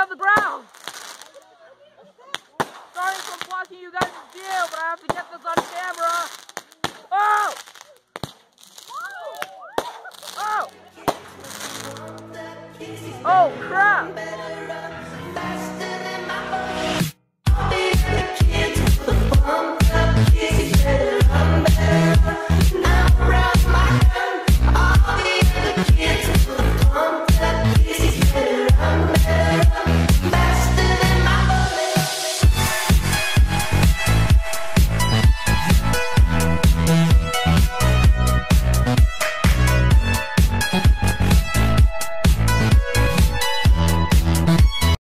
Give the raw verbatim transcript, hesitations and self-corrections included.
on the ground. Sorry for blocking you guys' view, but I have to get this on camera.